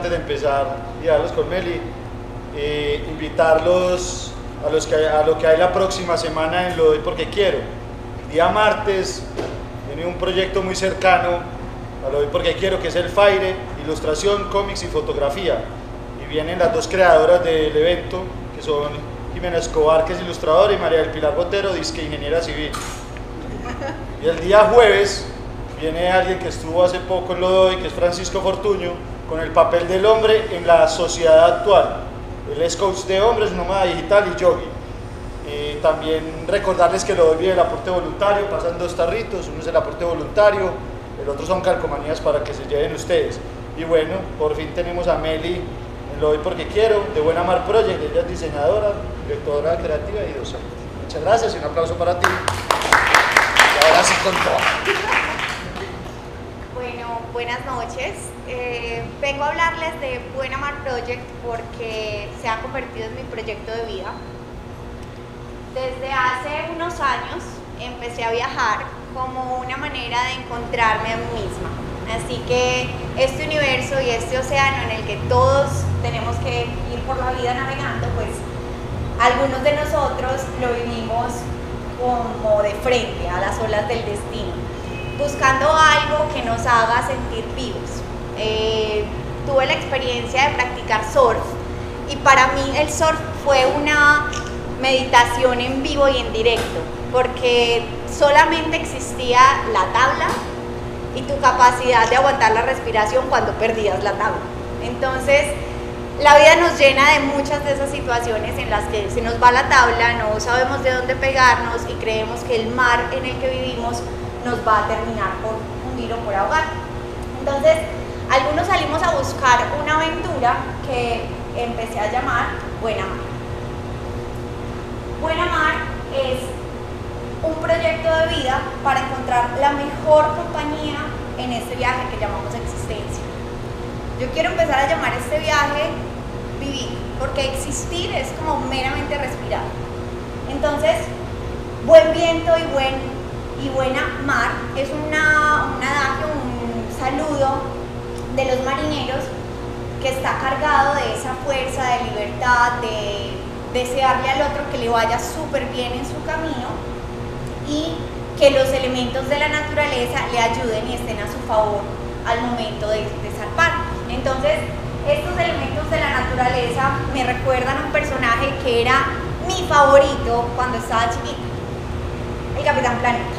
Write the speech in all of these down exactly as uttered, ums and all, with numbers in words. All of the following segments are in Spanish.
antes de empezar y darlos con Meli, eh, invitarlos a, los que, a lo que hay la próxima semana en Lo Doy Porque Quiero. El día martes viene un proyecto muy cercano a Lo Doy Porque Quiero, que es el Faire, ilustración, cómics y fotografía. Y vienen las dos creadoras del evento, que son Jimena Escobar, que es ilustradora, y María del Pilar Botero, disque ingeniera civil. Y el día jueves viene alguien que estuvo hace poco en Lo Doy, que es Francisco Fortuño, con el papel del hombre en la sociedad actual. Él es coach de hombres, nómada digital y yogi. Eh, también recordarles que Lo Doy viene el aporte voluntario, pasan dos tarritos, uno es el aporte voluntario, el otro son calcomanías para que se lleven ustedes. Y bueno, por fin tenemos a Meli en Lo Doy Porque Quiero, de Buena Mar Project. Ella es diseñadora, directora creativa y docente. Muchas gracias y un aplauso para ti. Y ahora sí con todo. Bueno, buenas noches. Eh, vengo a hablarles de Buena Mar Project porque se ha convertido en mi proyecto de vida. Desde hace unos años empecé a viajar como una manera de encontrarme a mí misma. Así que este universo y este océano en el que todos tenemos que ir por la vida navegando, pues algunos de nosotros lo vivimos como de frente a las olas del destino, buscando algo que nos haga sentir vivos. Eh, tuve la experiencia de practicar surf y para mí el surf fue una meditación en vivo y en directo, porque solamente existía la tabla y tu capacidad de aguantar la respiración cuando perdías la tabla. Entonces, la vida nos llena de muchas de esas situaciones en las que se nos va la tabla, no sabemos de dónde pegarnos y creemos que el mar en el que vivimos nos va a terminar por hundir o por ahogar. Entonces, algunos salimos a buscar una aventura que empecé a llamar Buena Mar. Buena Mar es un proyecto de vida para encontrar la mejor compañía en este viaje que llamamos existencia. Yo quiero empezar a llamar este viaje vivir, porque existir es como meramente respirar. Entonces, buen viento y, buen, y buena mar es una, un adagio, un saludo de los marineros que está cargado de esa fuerza, de libertad, de desearle al otro que le vaya súper bien en su camino y que los elementos de la naturaleza le ayuden y estén a su favor al momento de, de zarpar. Entonces, estos elementos de la naturaleza me recuerdan a un personaje que era mi favorito cuando estaba chiquita, el Capitán Planeta.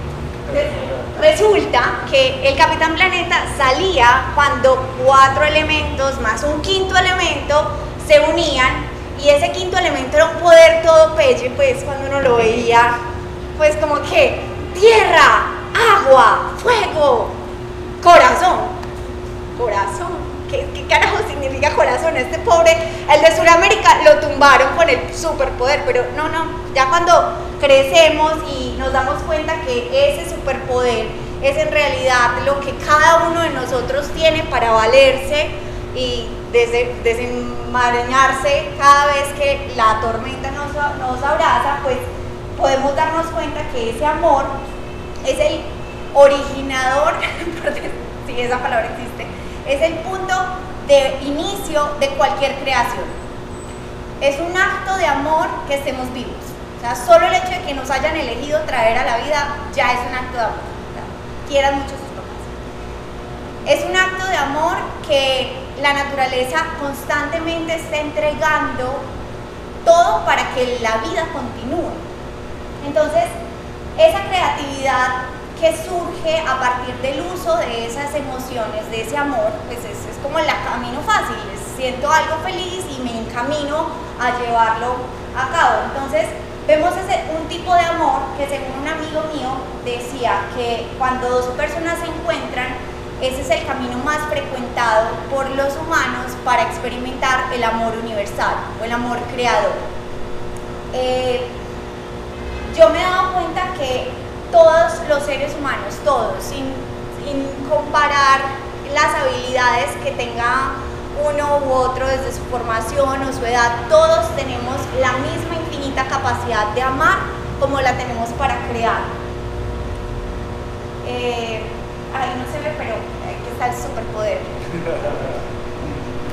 Resulta que el Capitán Planeta salía cuando cuatro elementos más un quinto elemento se unían, y ese quinto elemento era un poder todo pelle, pues cuando uno lo veía, pues como que tierra, agua, fuego, corazón, corazón. ¿Qué, ¿Qué carajo significa corazón? Este pobre, el de Sudamérica, lo tumbaron con el superpoder, pero no, no, ya cuando crecemos y nos damos cuenta que ese superpoder es en realidad lo que cada uno de nosotros tiene para valerse y des desenmarañarse cada vez que la tormenta nos, nos abraza, pues podemos darnos cuenta que ese amor es el originador, si esa palabra existe, es el punto de inicio de cualquier creación. Es un acto de amor que estemos vivos. O sea, solo el hecho de que nos hayan elegido traer a la vida ya es un acto de amor. O sea, quieran mucho sus papás. Es un acto de amor que la naturaleza constantemente está entregando todo para que la vida continúe. Entonces, esa creatividad que surge a partir del uso de esas emociones, de ese amor, pues es, es como el camino fácil, es, siento algo feliz y me encamino a llevarlo a cabo. Entonces vemos ese, un tipo de amor que, según un amigo mío, decía que cuando dos personas se encuentran, ese es el camino más frecuentado por los humanos para experimentar el amor universal o el amor creador. Eh, yo me he dado cuenta que todos los seres humanos, todos, sin, sin comparar las habilidades que tenga uno u otro desde su formación o su edad, todos tenemos la misma infinita capacidad de amar como la tenemos para crear. Eh, ahí no se ve, pero aquí está el superpoder.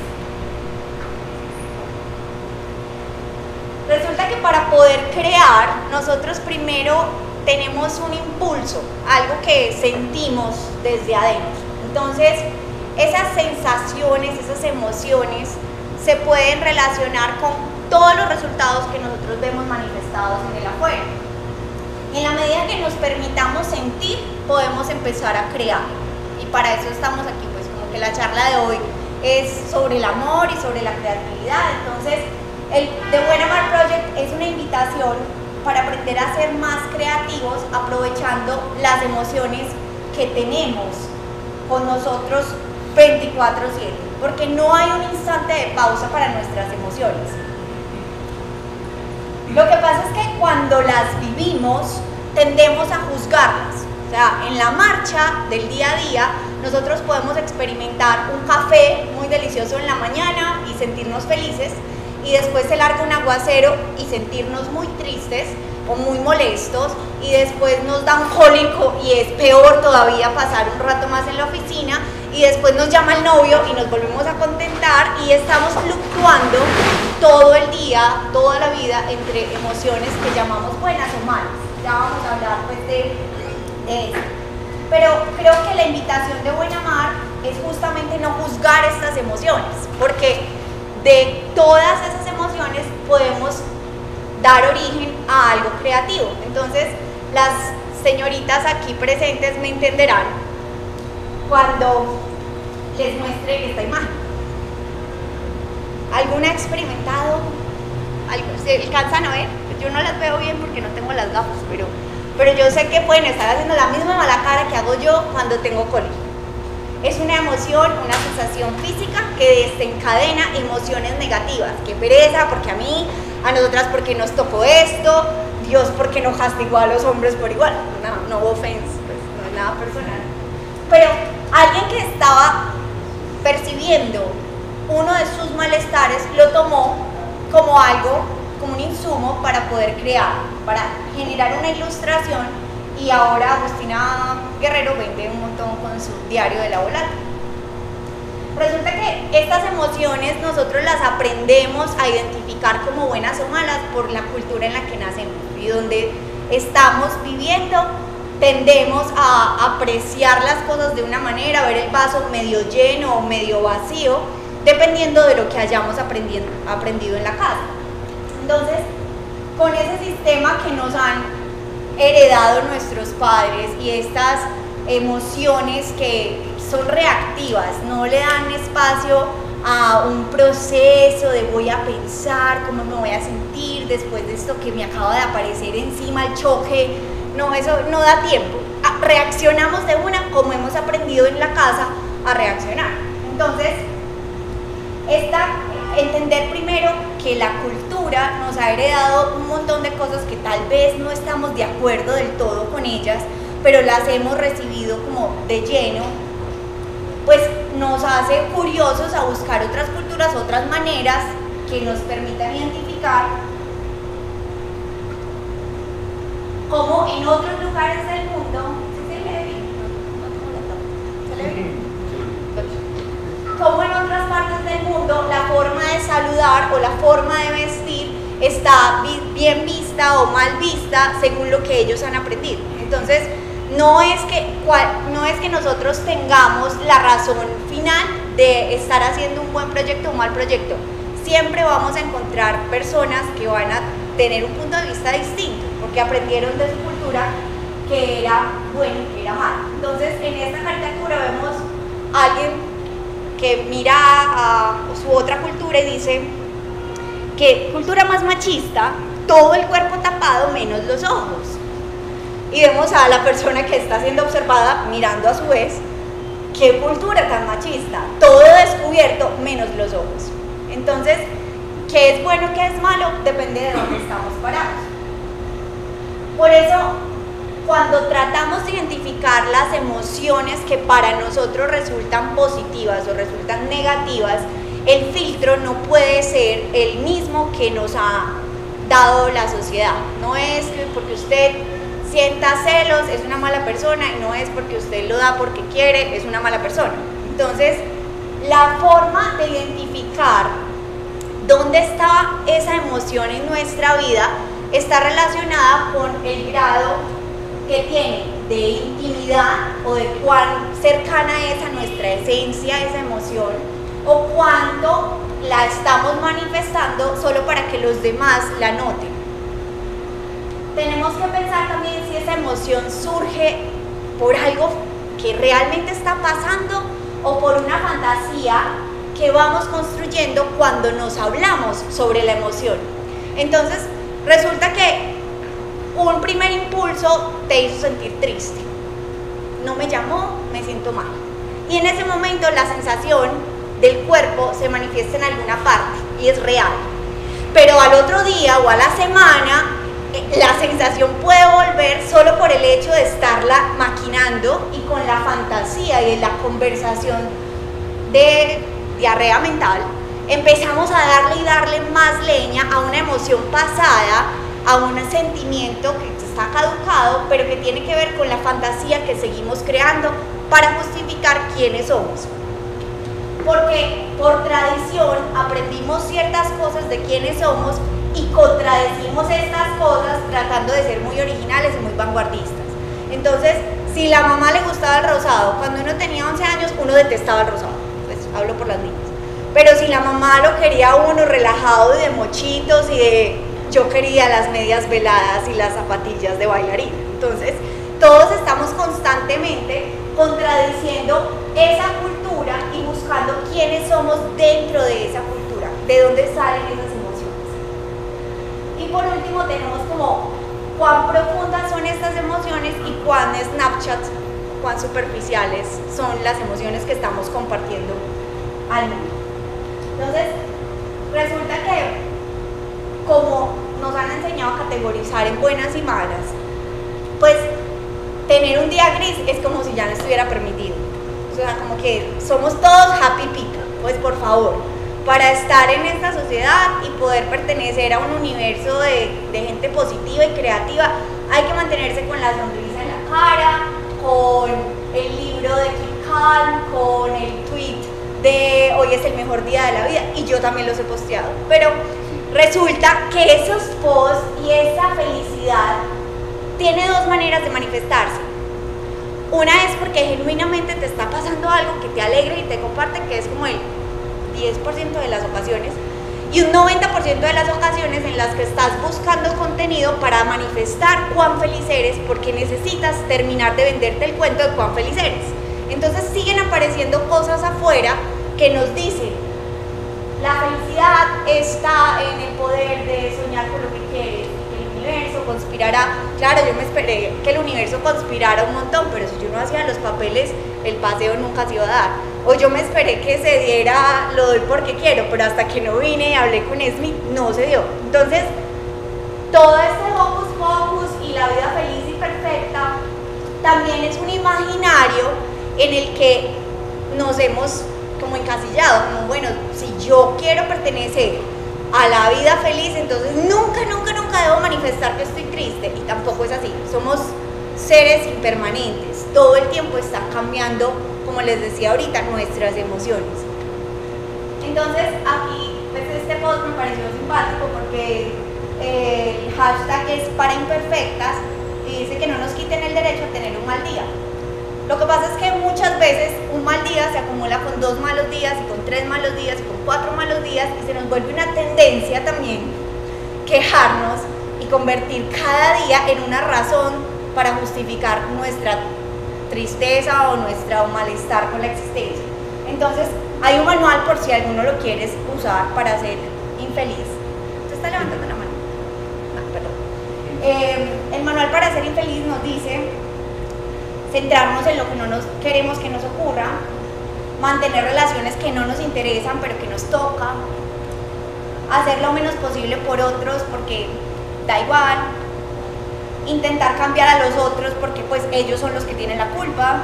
poder crear, nosotros primero tenemos un impulso, algo que sentimos desde adentro. Entonces, esas sensaciones, esas emociones se pueden relacionar con todos los resultados que nosotros vemos manifestados en el afuera. En la medida que nos permitamos sentir, podemos empezar a crear. Y para eso estamos aquí, pues como que la charla de hoy es sobre el amor y sobre la creatividad. Entonces, el The Buen Amar Project es una invitación para aprender a ser más creativos, aprovechando las emociones que tenemos con nosotros veinticuatro siete, porque no hay un instante de pausa para nuestras emociones. Lo que pasa es que cuando las vivimos, tendemos a juzgarlas. O sea, en la marcha del día a día, nosotros podemos experimentar un café muy delicioso en la mañana y sentirnos felices, y después se larga un aguacero y sentirnos muy tristes o muy molestos, y después nos da un cólico y es peor todavía pasar un rato más en la oficina, y después nos llama el novio y nos volvemos a contentar, y estamos fluctuando todo el día, toda la vida, entre emociones que llamamos buenas o malas. Ya vamos a hablar pues de, de eso. Pero creo que la invitación de Buen Amar es justamente no juzgar estas emociones, porque de todas esas emociones podemos dar origen a algo creativo. Entonces, las señoritas aquí presentes me entenderán cuando les muestre esta imagen. ¿Alguna ha experimentado? ¿Se alcanzan a ver? Yo no las veo bien porque no tengo las gafas, pero, pero yo sé que pueden estar haciendo la misma mala cara que hago yo cuando tengo cólico. Es una emoción, una sensación física que desencadena emociones negativas. Qué pereza, porque a mí, a nosotras porque nos tocó esto, Dios porque no castigó a los hombres por igual. No, no offense, pues no es nada personal. Pero alguien que estaba percibiendo uno de sus malestares lo tomó como algo, como un insumo para poder crear, para generar una ilustración, y ahora Agustina Guerrero vende un montón con su diario de la volata. Resulta que estas emociones nosotros las aprendemos a identificar como buenas o malas por la cultura en la que nacemos y donde estamos viviendo. Tendemos a apreciar las cosas de una manera, a ver el vaso medio lleno o medio vacío, dependiendo de lo que hayamos aprendido en la casa. Entonces, con ese sistema que nos han heredado nuestros padres y estas emociones que son reactivas, no le dan espacio a un proceso de voy a pensar cómo me voy a sentir después de esto que me acaba de aparecer encima, el choque, no, eso no da tiempo. Reaccionamos de una como hemos aprendido en la casa a reaccionar. Entonces, esta, entender primero que la cultura nos ha heredado un montón de cosas que tal vez no estamos de acuerdo del todo con ellas, pero las hemos recibido como de lleno, pues nos hace curiosos a buscar otras culturas, otras maneras que nos permitan identificar cómo en otros lugares del mundo, ¿sí se lee bien? ¿Se lee bien? Como en otras partes del mundo la forma de saludar o la forma de vestir está bien vista o mal vista según lo que ellos han aprendido. Entonces, no es que, no es que nosotros tengamos la razón final de estar haciendo un buen proyecto o un mal proyecto. Siempre vamos a encontrar personas que van a tener un punto de vista distinto, porque aprendieron de su cultura que era bueno y que era malo. Entonces, en esta caricatura vemos a alguien que mira a su otra cultura y dice que cultura más machista, todo el cuerpo tapado menos los ojos. Y vemos a la persona que está siendo observada mirando a su vez, qué cultura tan machista, todo descubierto menos los ojos. Entonces, ¿qué es bueno, qué es malo? Depende de dónde estamos parados. Por eso, cuando tratamos de identificar las emociones que para nosotros resultan positivas o resultan negativas, el filtro no puede ser el mismo que nos ha dado la sociedad. No es que porque usted sienta celos es una mala persona, y no es porque usted lo da porque quiere es una mala persona. Entonces, la forma de identificar dónde está esa emoción en nuestra vida está relacionada con el grado que tiene de intimidad o de cuán cercana es a nuestra esencia esa emoción, o cuánto la estamos manifestando solo para que los demás la noten. Tenemos que pensar también si esa emoción surge por algo que realmente está pasando o por una fantasía que vamos construyendo cuando nos hablamos sobre la emoción. Entonces, resulta que un primer impulso te hizo sentir triste. No me llamó, me siento mal. Y en ese momento la sensación del cuerpo se manifiesta en alguna parte y es real. Pero al otro día o a la semana, la sensación puede volver solo por el hecho de estarla maquinando y con la fantasía y la conversación de diarrea mental, empezamos a darle y darle más leña a una emoción pasada, a un sentimiento que está caducado, pero que tiene que ver con la fantasía que seguimos creando para justificar quiénes somos. Porque por tradición aprendimos ciertas cosas de quiénes somos y contradecimos estas cosas tratando de ser muy originales y muy vanguardistas. Entonces, si la mamá le gustaba el rosado, cuando uno tenía once años, uno detestaba el rosado, pues hablo por las niñas. Pero si la mamá lo quería uno relajado y de mochitos y de... yo quería las medias veladas y las zapatillas de bailarina. Entonces, todos estamos constantemente contradiciendo esa cultura y buscando quiénes somos dentro de esa cultura, de dónde salen esas emociones. Y por último tenemos como cuán profundas son estas emociones y cuán Snapchat, cuán superficiales son las emociones que estamos compartiendo al mundo. Entonces, resulta que como nos han enseñado a categorizar en buenas y malas, pues tener un día gris es como si ya no estuviera permitido. O sea, como que somos todos happy pica, pues por favor, para estar en esta sociedad y poder pertenecer a un universo de, de gente positiva y creativa, hay que mantenerse con la sonrisa en la cara, con el libro de Keep Calm, con el tweet de hoy es el mejor día de la vida, y yo también los he posteado, pero resulta que esos posts y esa felicidad tiene dos maneras de manifestarse. Una es porque genuinamente te está pasando algo que te alegra y te comparte, que es como el diez por ciento de las ocasiones, y un noventa por ciento de las ocasiones en las que estás buscando contenido para manifestar cuán feliz eres, porque necesitas terminar de venderte el cuento de cuán feliz eres. Entonces siguen apareciendo cosas afuera que nos dicen: la felicidad está en el poder de soñar con lo que quieres, el universo conspirará. Claro, yo me esperé que el universo conspirara un montón, pero si yo no hacía los papeles, el paseo nunca se iba a dar. O yo me esperé que se diera lo doy porque quiero, pero hasta que no vine y hablé con Smith, no se dio. Entonces, todo este hocus pocus y la vida feliz y perfecta también es un imaginario en el que nos hemos como encasillado, como bueno, si yo quiero pertenecer a la vida feliz, entonces nunca, nunca, nunca debo manifestar que estoy triste, y tampoco es así. Somos seres impermanentes, todo el tiempo están cambiando, como les decía ahorita, nuestras emociones. Entonces aquí, pues este post me pareció simpático porque eh, el hashtag es para imperfectas y dice que no nos quiten el derecho a tener un mal día. Lo que pasa es que muchas veces un mal día se acumula con dos malos días y con tres malos días y con cuatro malos días, y se nos vuelve una tendencia también quejarnos y convertir cada día en una razón para justificar nuestra tristeza o nuestro malestar con la existencia. Entonces hay un manual por si alguno lo quieres usar para ser infeliz. ¿Usted está levantando la mano? No, perdón. Eh, el manual para ser infeliz nos dice centrarnos en lo que no nos queremos que nos ocurra, mantener relaciones que no nos interesan pero que nos toca, hacer lo menos posible por otros porque da igual, intentar cambiar a los otros porque pues ellos son los que tienen la culpa,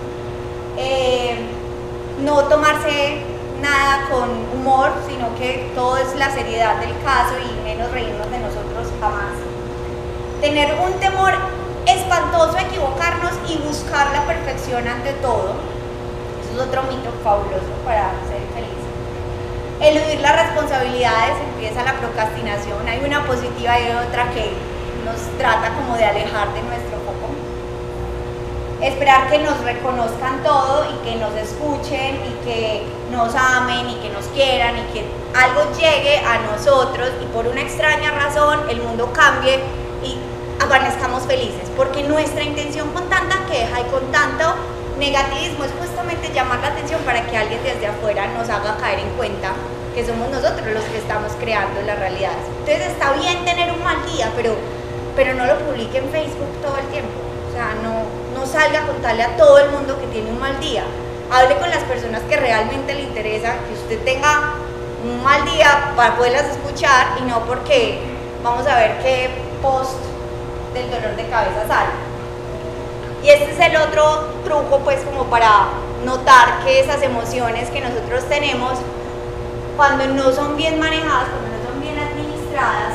eh, no tomarse nada con humor, sino que todo es la seriedad del caso y menos reírnos de nosotros jamás, tener un temor espantoso a equivocarnos y buscar la perfección ante todo. Eso es otro mito fabuloso para ser feliz. eludir las responsabilidades, empieza la procrastinación. Hay una positiva y otra que nos trata como de alejar de nuestro foco. Esperar que nos reconozcan todo y que nos escuchen y que nos amen y que nos quieran y que algo llegue a nosotros y por una extraña razón el mundo cambie y amanezcamos felices, porque nuestra intención con tanta queja y con tanto negativismo es justamente llamar la atención para que alguien desde afuera nos haga caer en cuenta que somos nosotros los que estamos creando las realidades. Entonces está bien tener un mal día, pero, pero no lo publique en Facebook todo el tiempo. O sea, no, no salga a contarle a todo el mundo que tiene un mal día. Hable con las personas que realmente le interesa que usted tenga un mal día para poderlas escuchar y no porque vamos a ver qué post del dolor de cabeza sale. Y este es el otro truco, pues, como para notar que esas emociones que nosotros tenemos, cuando no son bien manejadas, cuando no son bien administradas,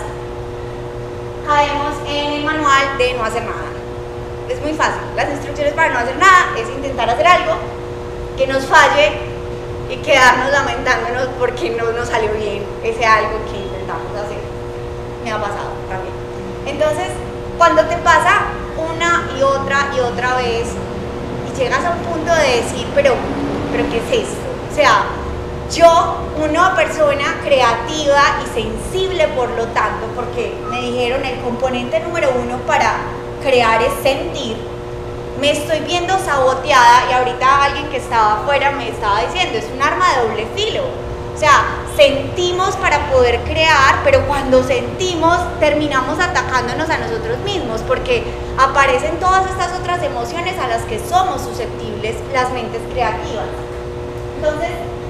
caemos en el manual de no hacer nada. Es muy fácil. Las instrucciones para no hacer nada es intentar hacer algo que nos falle y quedarnos lamentándonos porque no nos salió bien ese algo que intentamos hacer. Me ha pasado también. Entonces, cuando te pasa una y otra y otra vez y llegas a un punto de decir, pero, pero ¿qué es esto? O sea, yo, una persona creativa y sensible, por lo tanto, porque me dijeron el componente número uno para crear es sentir, me estoy viendo saboteada y ahorita alguien que estaba afuera me estaba diciendo, es un arma de doble filo. O sea, sentimos para poder crear, pero cuando sentimos terminamos atacándonos a nosotros mismos porque aparecen todas estas otras emociones a las que somos susceptibles las mentes creativas. Entonces,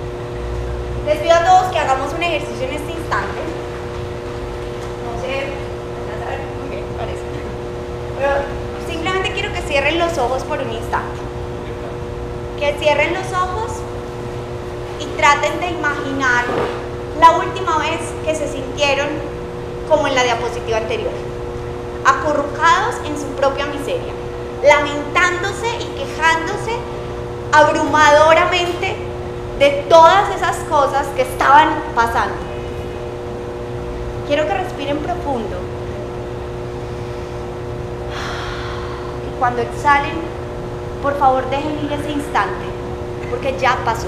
les pido a todos que hagamos un ejercicio en este instante. No sé, a ver, okay, parece. Pero simplemente quiero que cierren los ojos por un instante. Que cierren los ojos y traten de imaginar la última vez que se sintieron como en la diapositiva anterior, acurrucados en su propia miseria, lamentándose y quejándose abrumadoramente de todas esas cosas que estaban pasando. Quiero que respiren profundo y cuando exhalen, por favor dejen ir ese instante, porque ya pasó.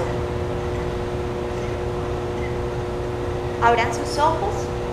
Abran sus ojos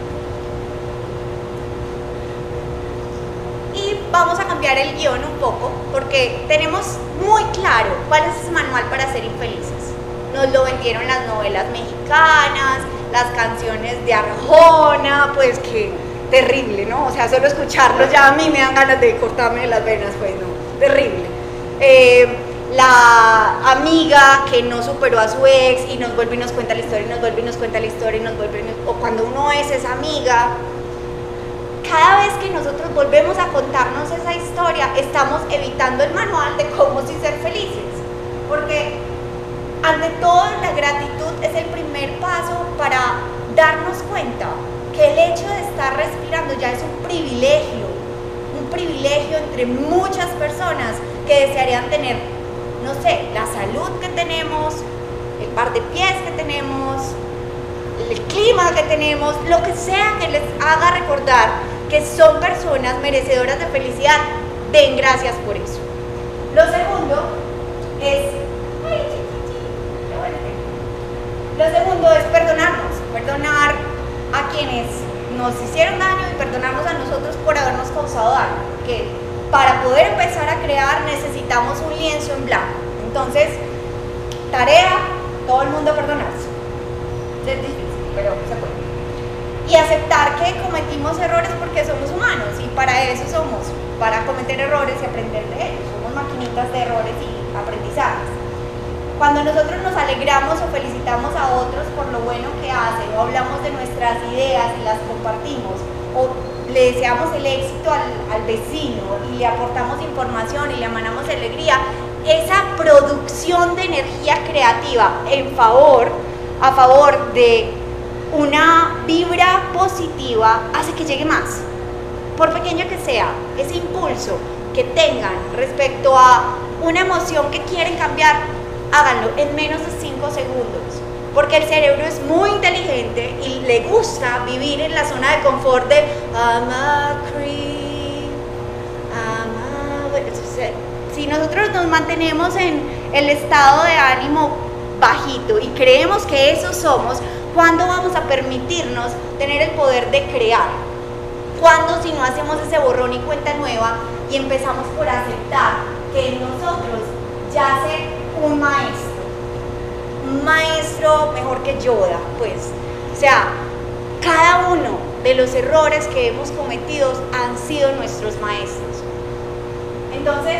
y vamos a cambiar el guión un poco porque tenemos muy claro cuál es ese manual para ser infelices. Nos lo vendieron las novelas mexicanas, las canciones de Arjona, pues que terrible, ¿no? O sea, solo escucharlo ya a mí me dan ganas de cortarme las venas, pues no, terrible. Eh, la amiga que no superó a su ex y nos vuelve y nos cuenta la historia y nos vuelve y nos cuenta la historia y nos vuelve y nos... o cuando uno es esa amiga, cada vez que nosotros volvemos a contarnos esa historia estamos evitando el manual de cómo sí ser felices, porque ante todo la gratitud es el primer paso para darnos cuenta que el hecho de estar respirando ya es un privilegio, un privilegio entre muchas personas que desearían tener, no sé, la salud que tenemos, el par de pies que tenemos, el clima que tenemos, lo que sea que les haga recordar que son personas merecedoras de felicidad. Den gracias por eso. Lo segundo es, lo segundo es perdonarnos, perdonar a quienes nos hicieron daño y perdonarnos a nosotros por habernos causado daño, porque para poder empezar a crear necesitamos un lienzo en blanco. Entonces, tarea, todo el mundo perdonarse. Es difícil, pero se puede. Y aceptar que cometimos errores porque somos humanos y para eso somos, para cometer errores y aprender de ellos. Somos maquinitas de errores y aprendizajes. Cuando nosotros nos alegramos o felicitamos a otros por lo bueno que hacen, o hablamos de nuestras ideas y las compartimos, o le deseamos el éxito al, al vecino y le aportamos información y le emanamos alegría, esa producción de energía creativa en favor, a favor de una vibra positiva hace que llegue más, por pequeño que sea, ese impulso que tengan respecto a una emoción que quieren cambiar, háganlo en menos de cinco segundos, porque el cerebro es muy inteligente le gusta vivir en la zona de confort de I'm a creep, I'm a... Si nosotros nos mantenemos en el estado de ánimo bajito y creemos que eso somos, ¿cuándo vamos a permitirnos tener el poder de crear? ¿Cuándo, si no hacemos ese borrón y cuenta nueva y empezamos por aceptar que en nosotros yace un maestro? Un maestro mejor que Yoda, pues. O sea, cada uno de los errores que hemos cometido han sido nuestros maestros. Entonces,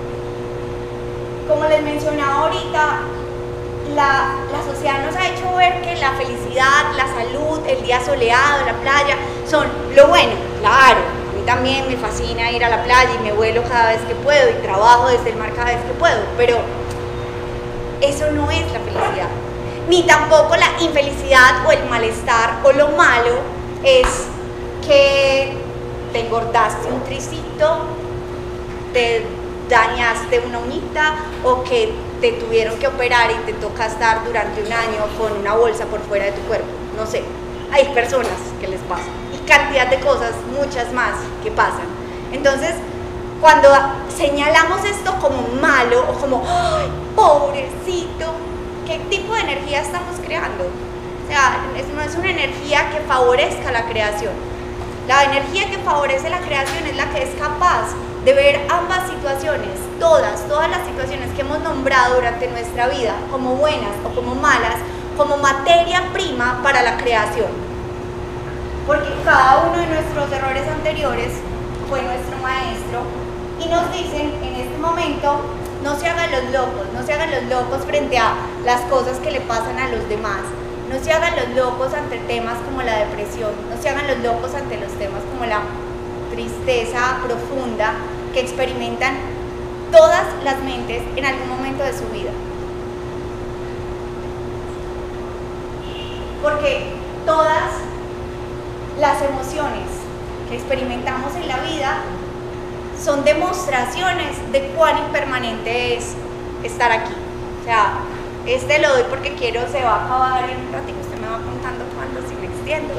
como les mencionaba ahorita, la, la sociedad nos ha hecho ver que la felicidad, la salud, el día soleado, la playa, son lo bueno. Claro, a mí también me fascina ir a la playa y me vuelo cada vez que puedo y trabajo desde el mar cada vez que puedo, pero eso no es la felicidad. Ni tampoco la infelicidad o el malestar o lo malo es que te engordaste un tricito, te dañaste una uñita o que te tuvieron que operar y te toca estar durante un año con una bolsa por fuera de tu cuerpo. No sé, hay personas que les pasa y cantidad de cosas, muchas más que pasan. Entonces, cuando señalamos esto como malo o como ¡ay, pobrecito! ¿Qué tipo de energía estamos creando? O sea, es, no es una energía que favorezca la creación. La energía que favorece la creación es la que es capaz de ver ambas situaciones, todas, todas las situaciones que hemos nombrado durante nuestra vida, como buenas o como malas, como materia prima para la creación. Porque cada uno de nuestros errores anteriores fue nuestro maestro y nos dicen en este momento, no se hagan los locos, no se hagan los locos frente a las cosas que le pasan a los demás, no se hagan los locos ante temas como la depresión, no se hagan los locos ante los temas como la tristeza profunda que experimentan todas las mentes en algún momento de su vida. Porque todas las emociones que experimentamos en la vida son demostraciones de cuán impermanente es estar aquí. O sea, este lo doy porque quiero, se va a acabar en un ratito, usted me va contando cuándo, si me extiendo.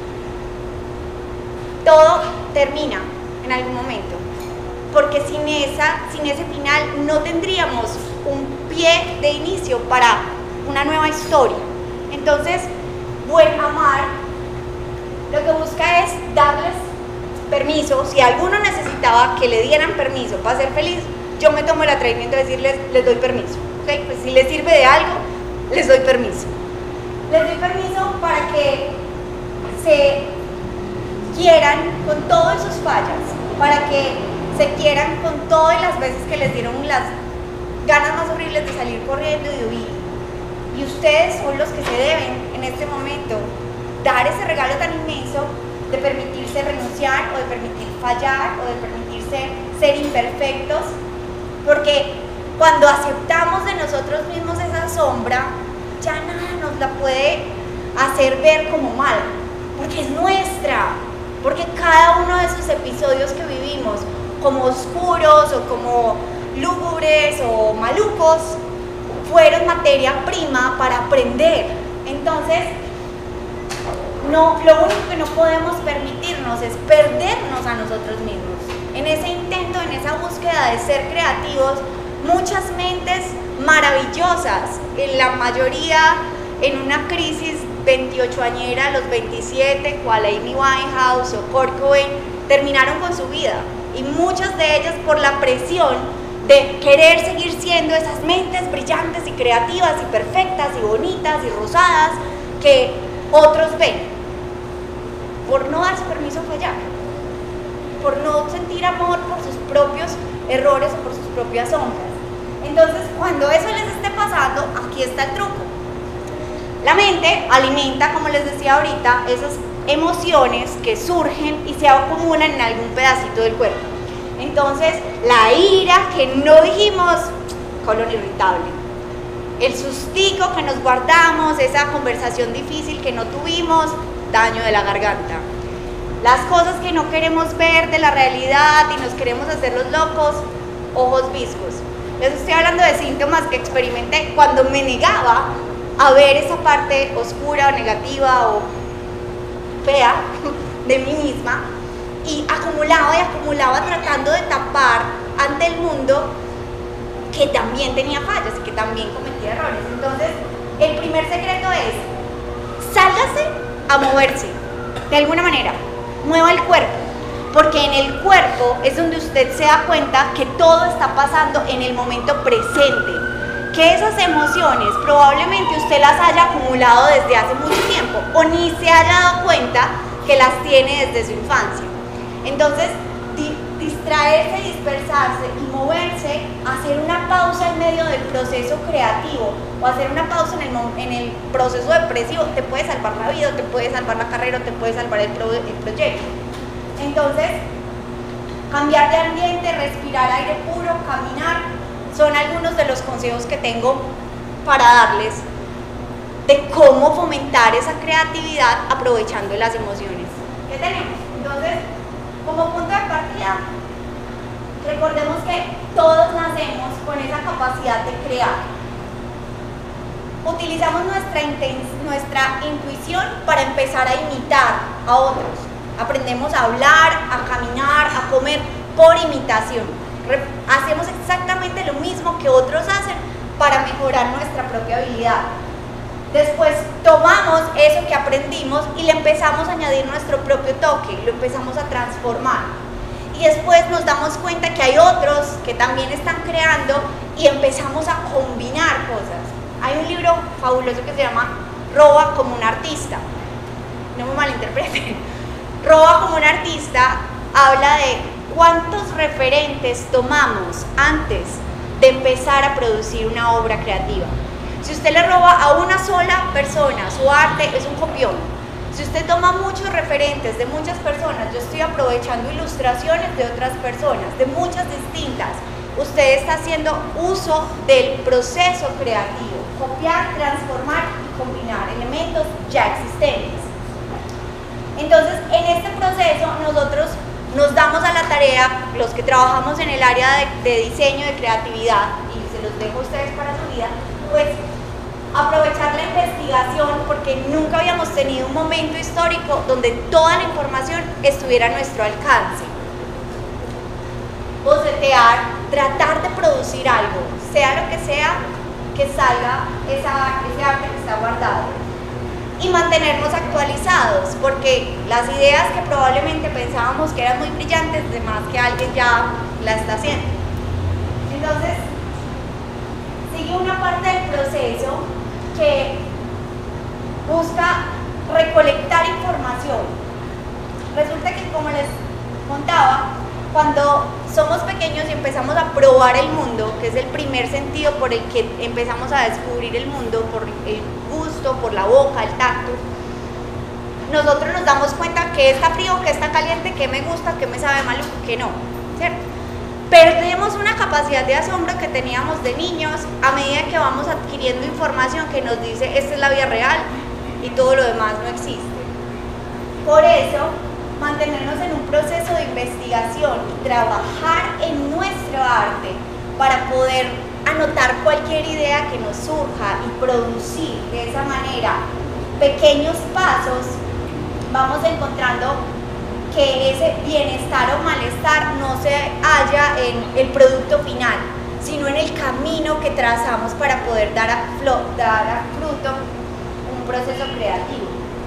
Todo termina en algún momento, porque sin, esa, sin ese final no tendríamos un pie de inicio para una nueva historia. Entonces, Buen Amar lo que busca es darles permiso. Si alguno necesitaba que le dieran permiso para ser feliz, yo me tomo el atrevimiento de decirles, les doy permiso, ¿okay? Pues si les sirve de algo, les doy permiso. Les doy permiso para que se quieran con todas sus fallas, para que se quieran con todas las veces que les dieron las ganas más horribles de salir corriendo y de huir. Y ustedes son los que se deben en este momento dar ese regalo tan inmenso de permitirse renunciar o de permitir fallar o de permitirse ser imperfectos, porque cuando aceptamos de nosotros mismos esa sombra, ya nada nos la puede hacer ver como mala, porque es nuestra, porque cada uno de esos episodios que vivimos como oscuros o como lúgubres o malucos fueron materia prima para aprender. Entonces, no, lo único que no podemos permitirnos es perdernos a nosotros mismos. En ese intento, en esa búsqueda de ser creativos, muchas mentes maravillosas, en la mayoría en una crisis veintiochoañera a los veintisiete, cual Amy Winehouse o Kurt Cobain, terminaron con su vida. Y muchas de ellas por la presión de querer seguir siendo esas mentes brillantes y creativas y perfectas y bonitas y rosadas que otros ven, por no darse permiso a fallar, por no sentir amor por sus propios errores o por sus propias sombras. Entonces, cuando eso les esté pasando, aquí está el truco. La mente alimenta, como les decía ahorita, esas emociones que surgen y se acumulan en algún pedacito del cuerpo. Entonces, la ira que no dijimos, colon irritable. El sustico que nos guardamos, esa conversación difícil que no tuvimos, daño de la garganta. Las cosas que no queremos ver de la realidad y nos queremos hacer los locos, ojos viscos. Les estoy hablando de síntomas que experimenté cuando me negaba a ver esa parte oscura o negativa o fea de mí misma, y acumulaba y acumulaba tratando de tapar ante el mundo que también tenía fallas y que también cometía errores. Entonces, el primer secreto es, sálgase a moverse, de alguna manera, mueva el cuerpo, porque en el cuerpo es donde usted se da cuenta que todo está pasando en el momento presente, que esas emociones probablemente usted las haya acumulado desde hace mucho tiempo o ni se haya dado cuenta que las tiene desde su infancia. Entonces, di distraerse, dispersarse y moverse, hacer una pausa en medio del proceso creativo o hacer una pausa en el, en el proceso depresivo te puede salvar la vida, te puede salvar la carrera, te puede salvar el, pro el proyecto. Entonces, cambiar de ambiente, respirar aire puro, caminar, son algunos de los consejos que tengo para darles de cómo fomentar esa creatividad aprovechando las emociones que tenemos. Entonces, como punto de partida, recordemos que todos nacemos con esa capacidad de crear. Utilizamos nuestra, nuestra intuición para empezar a imitar a otros. Aprendemos a hablar, a caminar, a comer por imitación. Hacemos exactamente lo mismo que otros hacen para mejorar nuestra propia habilidad. Después tomamos eso que aprendimos y le empezamos a añadir nuestro propio toque, lo empezamos a transformar. Y después nos damos cuenta que hay otros que también están creando y empezamos a combinar cosas. Hay un libro fabuloso que se llama Roba como un artista. No me malinterpreten. Roba como un artista habla de cuántos referentes tomamos antes de empezar a producir una obra creativa. Si usted le roba a una sola persona su arte, es un copión. Si usted toma muchos referentes de muchas personas, yo estoy aprovechando ilustraciones de otras personas, de muchas distintas, usted está haciendo uso del proceso creativo, copiar, transformar y combinar elementos ya existentes. Entonces, en este proceso nosotros nos damos a la tarea, los que trabajamos en el área de, de diseño, de creatividad, y se los dejo a ustedes para su vida, pues aprovechar la investigación, porque nunca habíamos tenido un momento histórico donde toda la información estuviera a nuestro alcance. Bocetear, tratar de producir algo, sea lo que sea, que salga esa, ese arte que está guardado. Y mantenernos actualizados, porque las ideas que probablemente pensábamos que eran muy brillantes, de más que alguien ya la está haciendo. Entonces, sigue una parte del proceso que busca recolectar información. Resulta que, como les contaba, cuando somos pequeños y empezamos a probar el mundo, que es el primer sentido por el que empezamos a descubrir el mundo, por el gusto, por la boca, el tacto, nosotros nos damos cuenta que está frío, que está caliente, que me gusta, que me sabe mal o que no, ¿cierto? Perdemos una capacidad de asombro que teníamos de niños a medida que vamos adquiriendo información que nos dice esta es la vida real y todo lo demás no existe. Por eso, mantenernos en un proceso de investigación y trabajar en nuestro arte para poder anotar cualquier idea que nos surja y producir de esa manera pequeños pasos, vamos encontrando que ese bienestar o malestar no se halla en el producto final, sino en el camino que trazamos para poder dar a, dar a fruto un proceso creativo.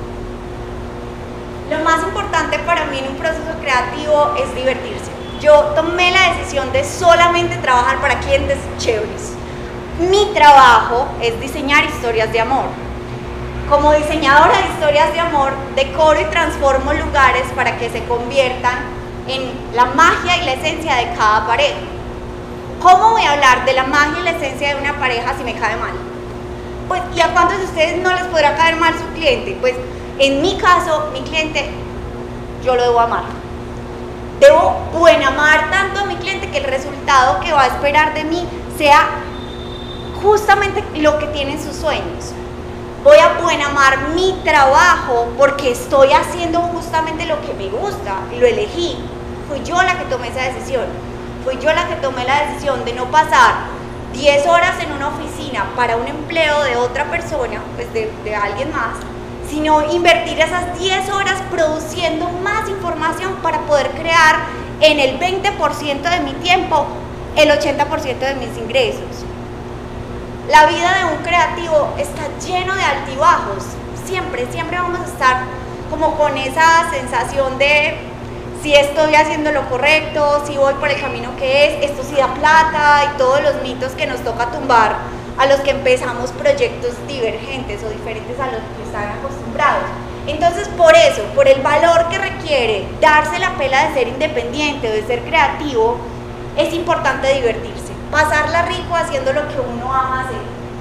Lo más importante para mí en un proceso creativo es divertirse. Yo tomé la decisión de solamente trabajar para clientes chéveres. Mi trabajo es diseñar historias de amor. Como diseñadora de historias de amor, decoro y transformo lugares para que se conviertan en la magia y la esencia de cada pareja. ¿Cómo voy a hablar de la magia y la esencia de una pareja si me cae mal? Pues, ¿y a cuántos de ustedes no les podrá caer mal su cliente? Pues, en mi caso, mi cliente, yo lo debo amar. Debo buen amar tanto a mi cliente que el resultado que va a esperar de mí sea justamente lo que tienen sus sueños. Voy a buen amar mi trabajo porque estoy haciendo justamente lo que me gusta y lo elegí. Fui yo la que tomé esa decisión. Fui yo la que tomé la decisión de no pasar diez horas en una oficina para un empleo de otra persona, pues de, de alguien más, sino invertir esas diez horas produciendo más información para poder crear en el veinte por ciento de mi tiempo el ochenta por ciento de mis ingresos. La vida de un creativo está lleno de altibajos, siempre, siempre vamos a estar como con esa sensación de si estoy haciendo lo correcto, si voy por el camino que es, esto sí da plata y todos los mitos que nos toca tumbar a los que empezamos proyectos divergentes o diferentes a los que están acostumbrados. Entonces, por eso, por el valor que requiere darse la pela de ser independiente o de ser creativo, es importante divertirse, pasarla rico haciendo lo que uno ama hacer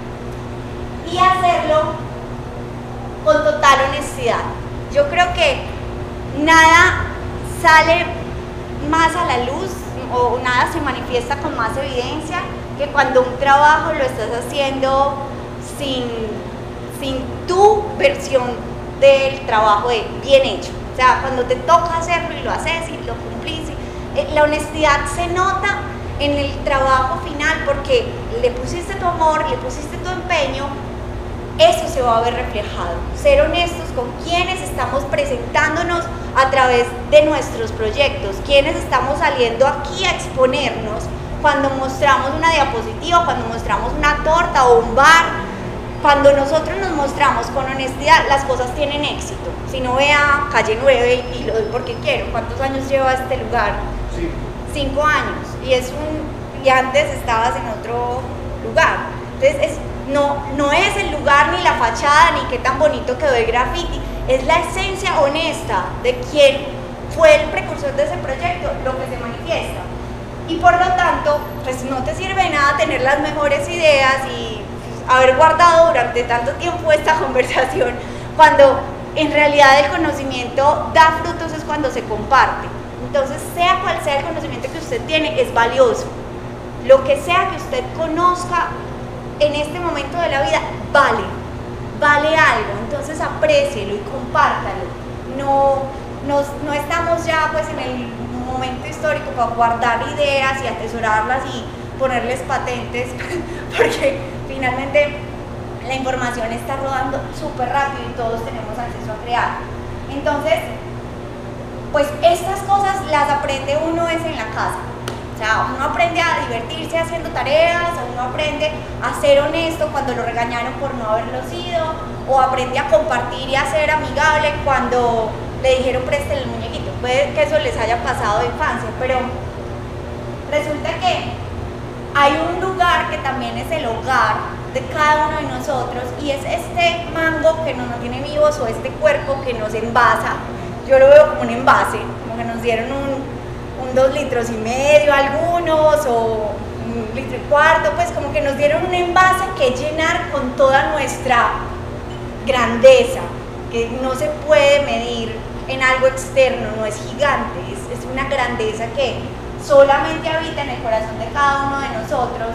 y hacerlo con total honestidad. Yo creo que nada sale más a la luz o nada se manifiesta con más evidencia que cuando un trabajo lo estás haciendo sin, sin tu versión del trabajo de bien hecho. O sea, cuando te toca hacerlo y lo haces y lo cumplís, eh, la honestidad se nota en el trabajo final porque le pusiste tu amor, le pusiste tu empeño, eso se va a ver reflejado. Ser honestos con quienes estamos presentándonos a través de nuestros proyectos, quienes estamos saliendo aquí a exponernos cuando mostramos una diapositiva, cuando mostramos una torta o un bar. Cuando nosotros nos mostramos con honestidad, las cosas tienen éxito. Si no, vea Calle nueve y lo doy porque quiero. ¿Cuántos años lleva este lugar? Sí. Cinco años. Y, es un, y antes estabas en otro lugar. Entonces, es, no, no es el lugar ni la fachada ni qué tan bonito quedó el graffiti. Es la esencia honesta de quién fue el precursor de ese proyecto lo que se manifiesta. Y por lo tanto, pues no te sirve de nada tener las mejores ideas y haber guardado durante tanto tiempo esta conversación, cuando en realidad el conocimiento da frutos es cuando se comparte. Entonces, sea cual sea el conocimiento que usted tiene, es valioso. Lo que sea que usted conozca en este momento de la vida, vale, vale algo. Entonces, aprécielo y compártalo. No, no, no estamos ya pues en el momento histórico para guardar ideas y atesorarlas y ponerles patentes, porque finalmente la información está rodando súper rápido y todos tenemos acceso a crear. Entonces, pues estas cosas las aprende uno es en la casa. O sea, uno aprende a divertirse haciendo tareas, o uno aprende a ser honesto cuando lo regañaron por no haberlo sido, o aprende a compartir y a ser amigable cuando le dijeron préstale el muñequito. Puede que eso les haya pasado de infancia, pero resulta que hay un lugar que también es el hogar de cada uno de nosotros y es este mango que nos mantiene vivos o este cuerpo que nos envasa. Yo lo veo como un envase, como que nos dieron un, un dos litros y medio algunos o un litro y cuarto, pues como que nos dieron un envase que llenar con toda nuestra grandeza, que no se puede medir en algo externo, no es gigante, es, es una grandeza que solamente habita en el corazón de cada uno de nosotros.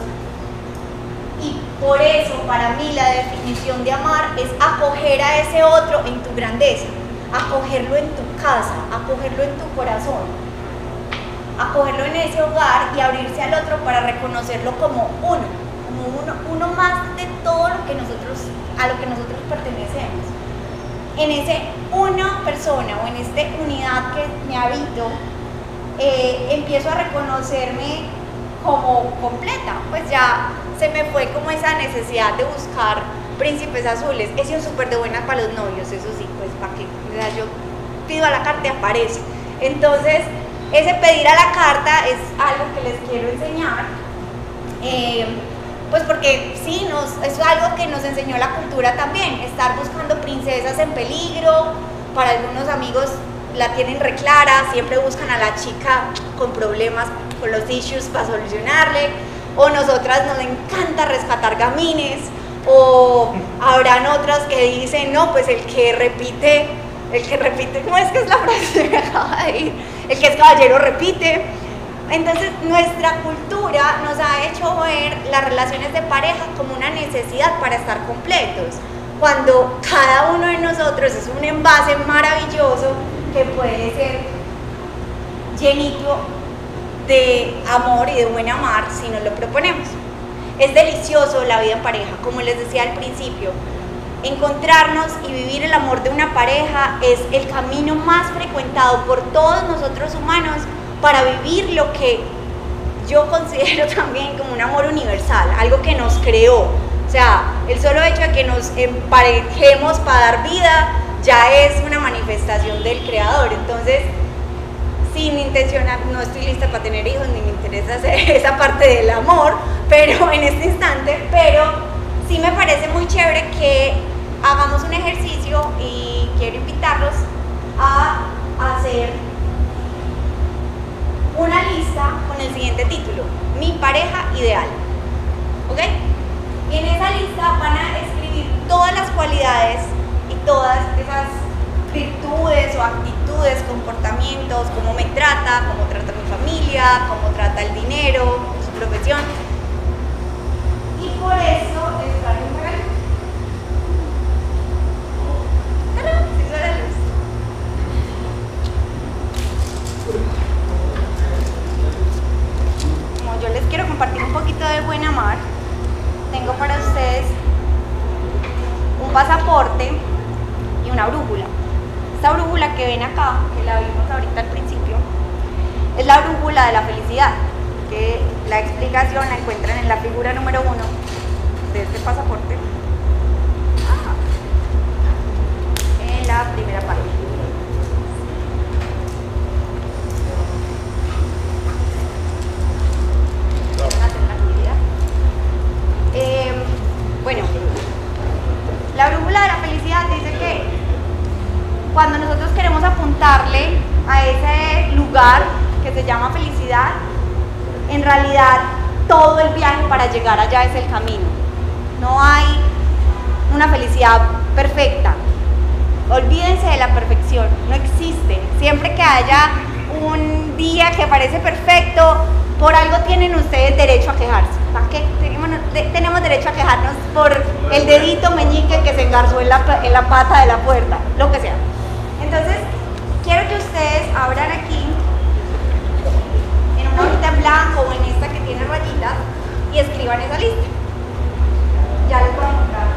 Y por eso, para mí, la definición de amar es acoger a ese otro en tu grandeza, acogerlo en tu casa, acogerlo en tu corazón, acogerlo en ese hogar y abrirse al otro para reconocerlo como uno, como uno, uno más de todo lo que nosotros, a lo que nosotros pertenecemos. En ese una persona o en esta unidad que me habito, eh, empiezo a reconocerme como completa, pues ya se me fue como esa necesidad de buscar príncipes azules. He sido súper de buena para los novios, eso sí, pues para que, o sea, yo pido a la carta y aparece. Entonces, ese pedir a la carta es algo que les quiero enseñar, eh, pues porque sí, nos, es algo que nos enseñó la cultura también, estar buscando princesas en peligro. Para algunos amigos la tienen reclara, siempre buscan a la chica con problemas, con los issues para solucionarle, o nosotras nos encanta rescatar gamines, o habrán otras que dicen, no, pues el que repite, el que repite, ¿cómo es que es la frase que me acaba de ir? El que es caballero repite. Entonces, nuestra cultura nos ha hecho ver las relaciones de pareja como una necesidad para estar completos, cuando cada uno de nosotros es un envase maravilloso que puede ser llenito de amor y de buen amar si nos lo proponemos. Es delicioso la vida en pareja, como les decía al principio. encontrarnos y vivir el amor de una pareja es el camino más frecuentado por todos nosotros humanos para vivir lo que yo considero también como un amor universal, algo que nos creó. O sea, el solo hecho de que nos emparejemos para dar vida ya es una manifestación del creador. Entonces, sin intención, no estoy lista para tener hijos, ni me interesa hacer esa parte del amor, pero en este instante, pero sí me parece muy chévere que hagamos un ejercicio y quiero invitarlos a hacer una lista con el siguiente título: Mi pareja ideal. ¿Ok? Y en esa lista van a escribir todas las cualidades y todas esas virtudes o actitudes, comportamientos, cómo me trata, cómo trata mi familia, cómo trata el dinero, su profesión. Y por eso les traigo un regalo. ¡Hola! Sí, suena la luz. Como yo les quiero compartir un poquito de buen amar, tengo para ustedes un pasaporte y una brújula. Esta brújula que ven acá, que la vimos ahorita al principio, es la brújula de la felicidad, que la explicación la encuentran en la figura número uno de este pasaporte, ah, en la primera página. Eh, bueno, la brújula de la felicidad dice que cuando nosotros queremos apuntarle a ese lugar que se llama felicidad, en realidad todo el viaje para llegar allá es el camino. No hay una felicidad perfecta. Olvídense de la perfección, no existe. Siempre que haya un día que parece perfecto, por algo tienen ustedes derecho a quejarse. ¿Para qué? Tenemos, tenemos derecho a quejarnos por el dedito meñique que se engarzó en la, en la pata de la puerta, lo que sea. Entonces, quiero que ustedes abran aquí, en una hojita en blanco o en esta que tiene rayitas, y escriban esa lista. Ya les voy a mostrar.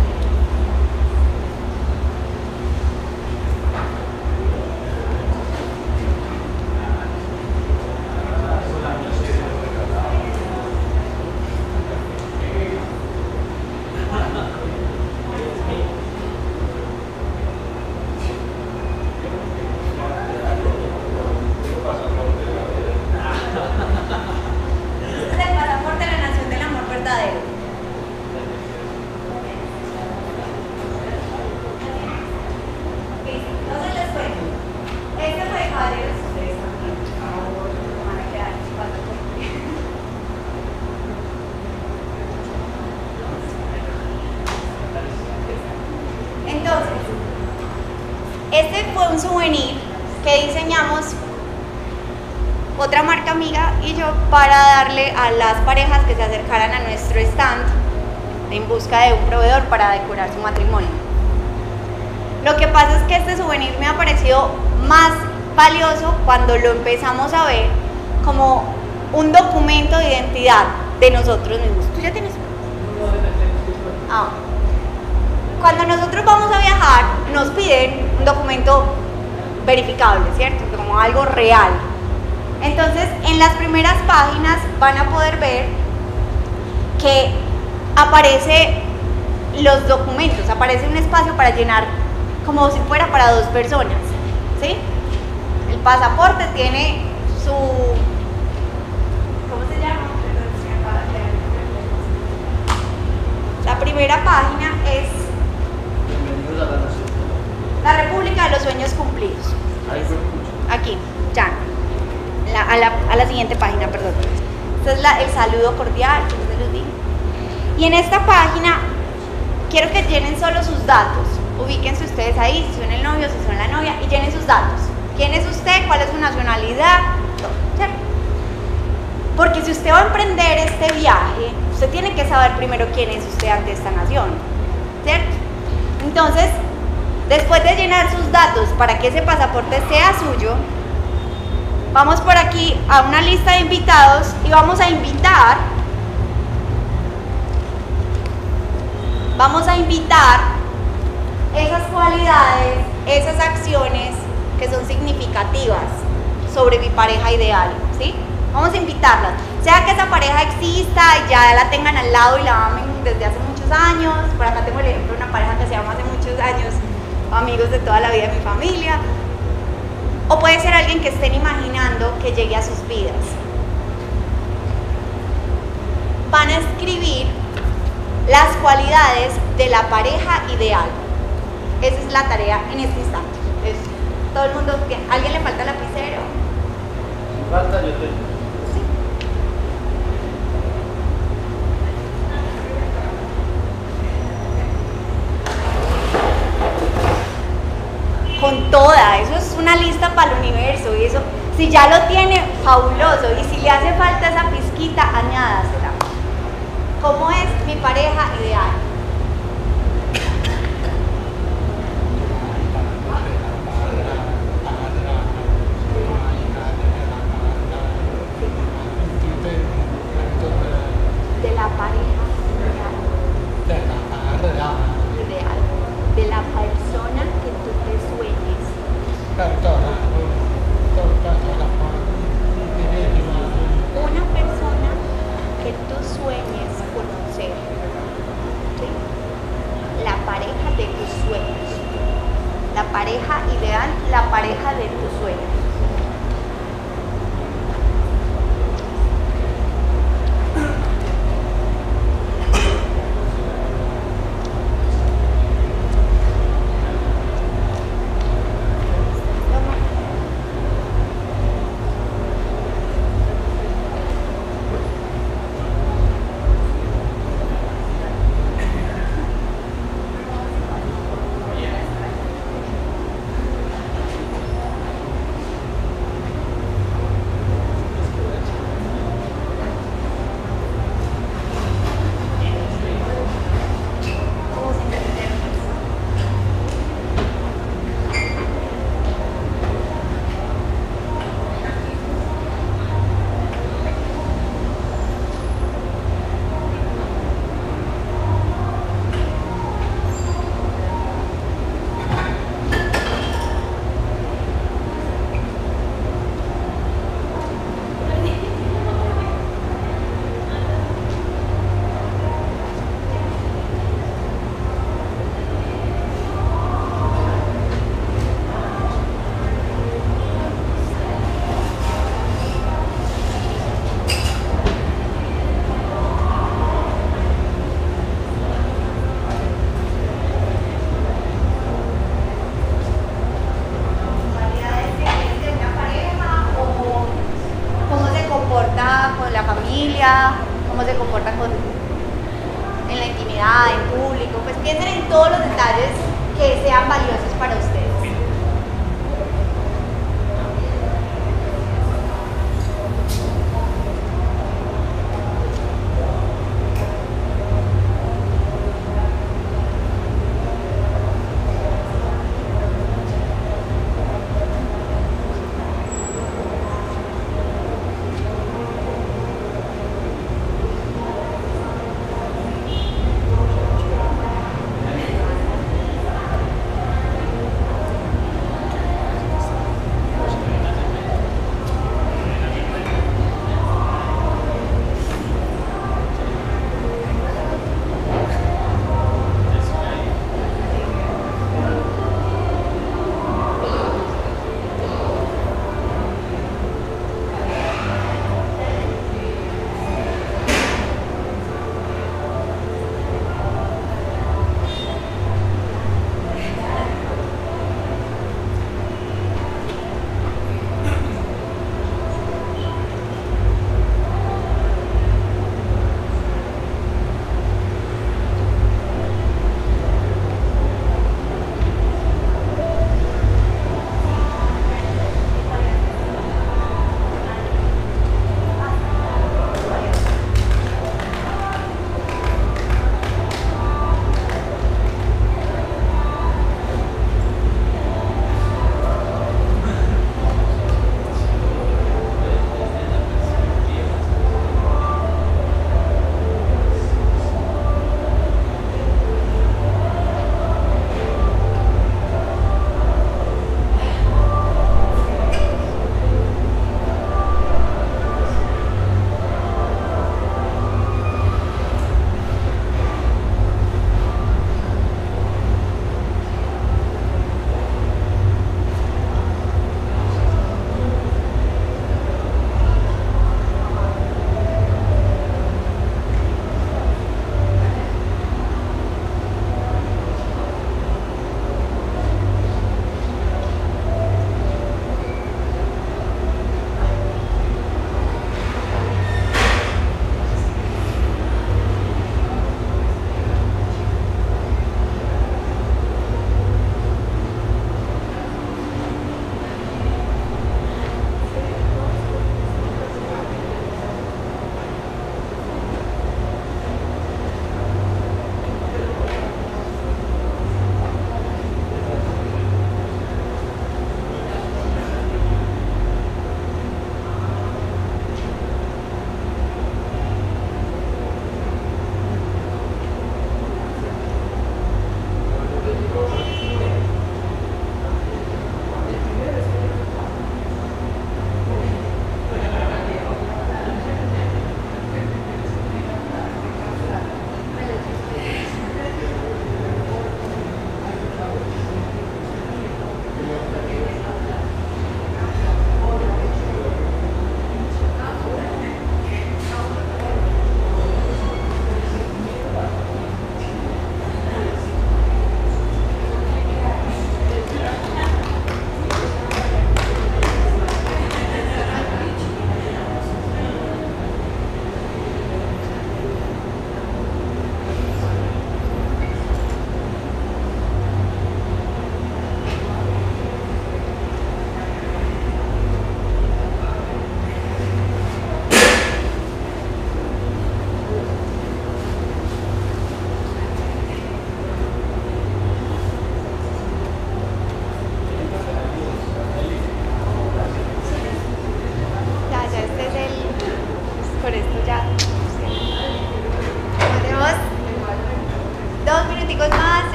Este fue un souvenir que diseñamos otra marca amiga y yo para darle a las parejas que se acercaran a nuestro stand en busca de un proveedor para decorar su matrimonio. Lo que pasa es que este souvenir me ha parecido más valioso cuando lo empezamos a ver como un documento de identidad de nosotros mismos. ¿Tú ya tienes? Ah. Cuando nosotros vamos a viajar, nos piden un documento verificable, ¿cierto? Como algo real. Entonces, en las primeras páginas van a poder ver que aparece los documentos, aparece un espacio para llenar como si fuera para dos personas, ¿sí? El pasaporte tiene su... ¿Cómo se llama? La primera página es la República de los Sueños Cumplidos. Aquí, ya. La, a, la, a la siguiente página, perdón. Este es la, el saludo cordial, que no se los digo. Y en esta página quiero que llenen solo sus datos. Ubíquense ustedes ahí, si son el novio, si son la novia, y llenen sus datos. ¿Quién es usted? ¿Cuál es su nacionalidad? Todo, ¿cierto? Porque si usted va a emprender este viaje, usted tiene que saber primero quién es usted ante esta nación, ¿cierto? Entonces, después de llenar sus datos para que ese pasaporte sea suyo, vamos por aquí a una lista de invitados y vamos a invitar, vamos a invitar esas cualidades, esas acciones que son significativas sobre mi pareja ideal, ¿sí? Vamos a invitarlas, sea que esa pareja exista y ya la tengan al lado y la amen desde hace muchos años. Por acá tengo el ejemplo de una pareja que se ama hace muchos años, amigos de toda la vida de mi familia, o puede ser alguien que estén imaginando que llegue a sus vidas. Van a escribir las cualidades de la pareja ideal. Esa es la tarea en este instante. Entonces, todo el mundo, ¿a alguien le falta lapicero? Si falta, yo tengo. Sí. Con toda, eso es una lista para el universo, y eso, si ya lo tiene, fabuloso, y si le hace falta esa pizquita, añádasela. ¿Cómo es mi pareja ideal? De la pareja ideal. Ideal. De la persona que tú te sueñes. Una persona que tú sueñes conocer. ¿Sí? La pareja de tus sueños. La pareja ideal, la pareja de tus sueños. Cómo se comporta con, en la intimidad, en público, pues piensen en todos los detalles que sean valiosos para ustedes.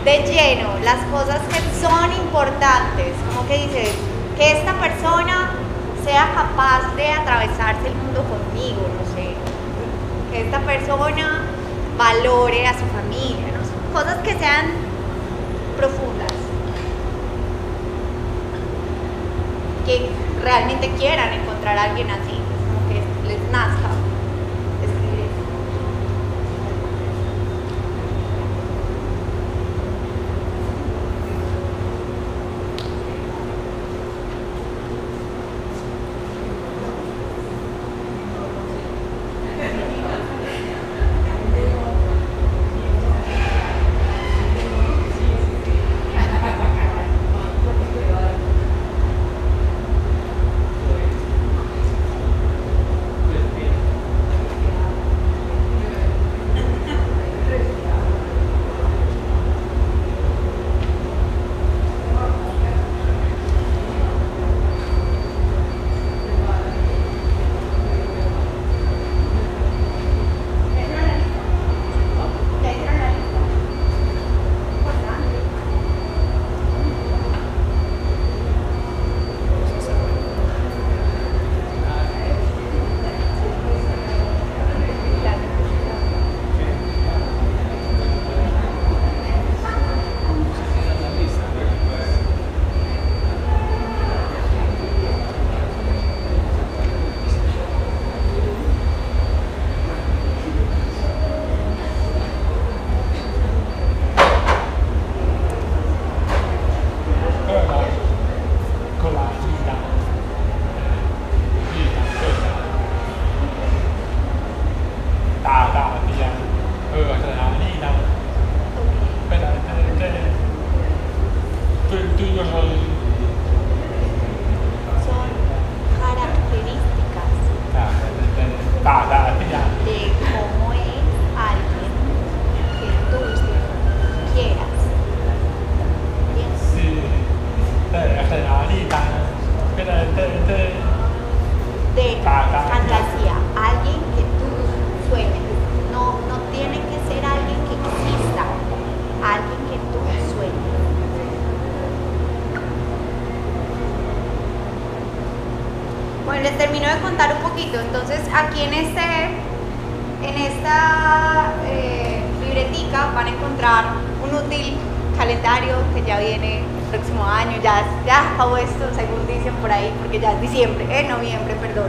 de lleno las cosas que son importantes, como que dice que esta persona sea capaz de atravesarse el mundo conmigo, no sé, que esta persona valore a su familia, no sé, cosas que sean profundas, que realmente quieran encontrar a alguien así, como que les nazca escribir eso. Les termino de contar un poquito. Entonces aquí en este en esta eh, libretica van a encontrar un útil calendario que ya viene el próximo año, ya, ya acabó esto según dicen por ahí, porque ya es diciembre, eh, noviembre, perdón.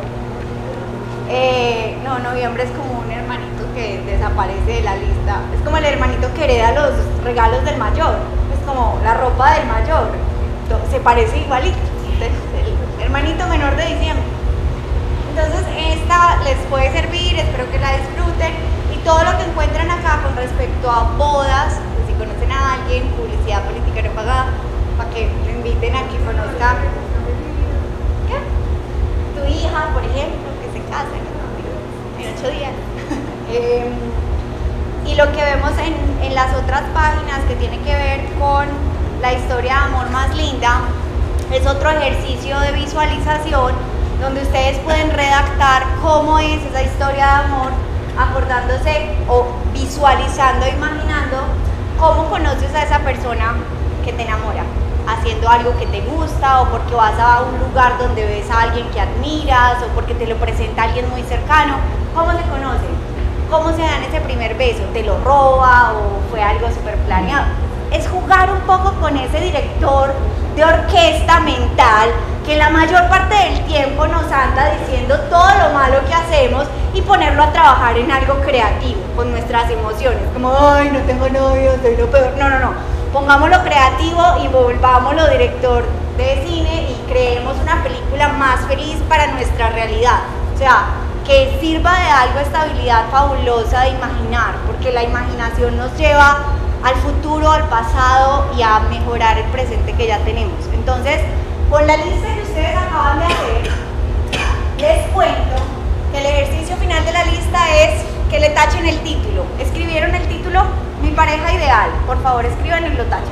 Eh, no, noviembre es como un hermanito que desaparece de la lista, es como el hermanito que hereda los regalos del mayor, es como la ropa del mayor, se parece igualito, el hermanito menor de diciembre. Entonces esta les puede servir, espero que la disfruten, y todo lo que encuentran acá con respecto a bodas, pues si conocen a alguien, publicidad política no pagada, para que lo inviten a que conozca ¿qué? Tu hija, por ejemplo, que se casa en ocho días. eh, y lo que vemos en, en las otras páginas que tiene que ver con la historia de amor más linda, es otro ejercicio de visualización donde ustedes pueden redactar cómo es esa historia de amor, acordándose o visualizando, imaginando cómo conoces a esa persona que te enamora, haciendo algo que te gusta, o porque vas a un lugar donde ves a alguien que admiras, o porque te lo presenta alguien muy cercano. ¿Cómo se conocen? ¿Cómo se dan ese primer beso? ¿Te lo roba o fue algo súper planeado? Es jugar un poco con ese director de orquesta mental que la mayor parte del tiempo nos anda diciendo todo lo malo que hacemos, y ponerlo a trabajar en algo creativo con nuestras emociones, como ay, no tengo novio, soy lo peor. No, no, no, pongámoslo creativo y volvámoslo director de cine y creemos una película más feliz para nuestra realidad, o sea, que sirva de algo esta habilidad fabulosa de imaginar, porque la imaginación nos lleva al futuro, al pasado y a mejorar el presente que ya tenemos. Entonces, con la lista que ustedes acaban de hacer, les cuento que el ejercicio final de la lista es que le tachen el título. ¿Escribieron el título? Mi pareja ideal. Por favor, escriban y lo tachan.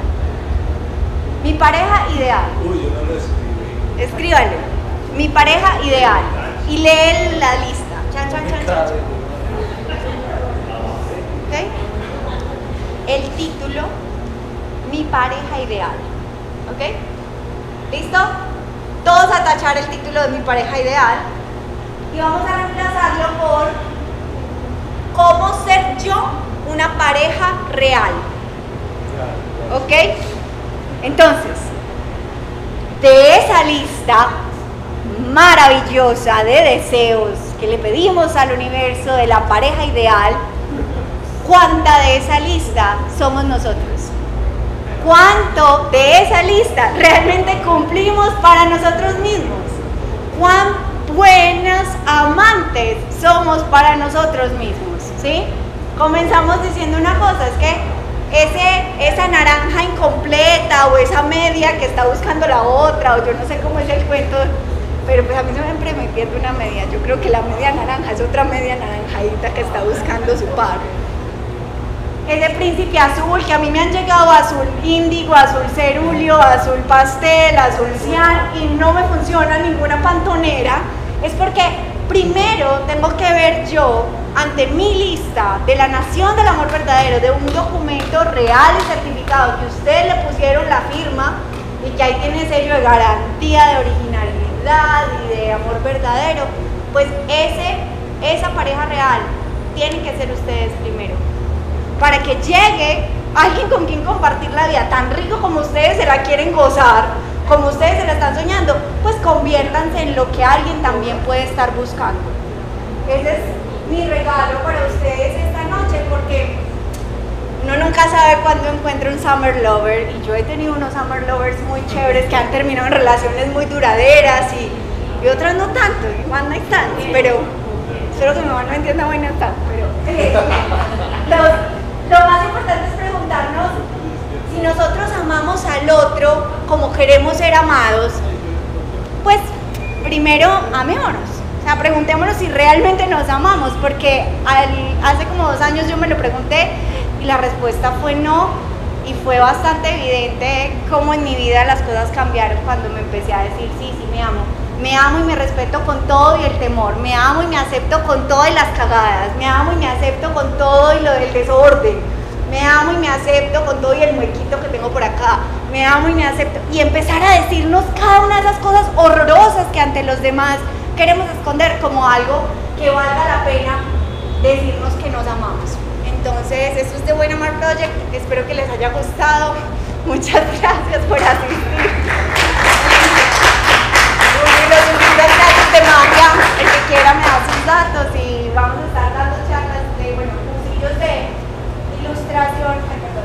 Mi pareja ideal. Uy, yo no lo escribí. Escríbanle. Mi pareja ideal. Y leen la lista. Chan, chan, chan, chan. ¿Ok? El título mi pareja ideal. ¿Ok? ¿Listo? Todos a tachar el título de mi pareja ideal y vamos a reemplazarlo por cómo ser yo una pareja real. ¿Ok? Entonces, de esa lista maravillosa de deseos que le pedimos al universo de la pareja ideal, ¿cuánta de esa lista somos nosotros? ¿Cuánto de esa lista realmente cumplimos para nosotros mismos? ¿Cuán buenas amantes somos para nosotros mismos? ¿Sí? Comenzamos diciendo una cosa, es que ese, esa naranja incompleta o esa media que está buscando la otra, o yo no sé cómo es el cuento, pero pues a mí siempre me pierde una media. Yo creo que la media naranja es otra media naranjadita que está buscando su par. Ese príncipe azul, que a mí me han llegado azul índigo, azul cerúleo, azul pastel, azul cian, y no me funciona ninguna pantonera, es porque primero tengo que ver yo ante mi lista de la nación del amor verdadero, de un documento real y certificado que ustedes le pusieron la firma y que ahí tiene sello de garantía de originalidad y de amor verdadero, pues ese, esa pareja real tienen que ser ustedes primero. Para que llegue alguien con quien compartir la vida tan rico como ustedes se la quieren gozar, como ustedes se la están soñando, pues conviértanse en lo que alguien también puede estar buscando. Ese es mi regalo para ustedes esta noche, porque uno nunca sabe cuándo encuentra un summer lover, y yo he tenido unos summer lovers muy chéveres que han terminado en relaciones muy duraderas y, y otras no tanto, y one night stands, pero espero que mi mamá no entienda one night stands, pero eh, los, lo más importante es preguntarnos si nosotros amamos al otro como queremos ser amados. Pues primero amémonos, o sea, preguntémonos si realmente nos amamos, porque al, hace como dos años yo me lo pregunté y la respuesta fue no, y fue bastante evidente cómo en mi vida las cosas cambiaron cuando me empecé a decir sí, sí me amo. Me amo y me respeto con todo y el temor, me amo y me acepto con todo y las cagadas, me amo y me acepto con todo y lo del desorden, me amo y me acepto con todo y el huequito que tengo por acá, me amo y me acepto, y empezar a decirnos cada una de esas cosas horrorosas que ante los demás queremos esconder como algo que valga la pena decirnos que nos amamos. Entonces, eso es The Buen Amar Project, espero que les haya gustado, muchas gracias por asistir. Los libros gratis de magia, el que quiera me da sus datos y vamos a estar dando charlas de, bueno, cursillos de ilustración. Ay, perdón.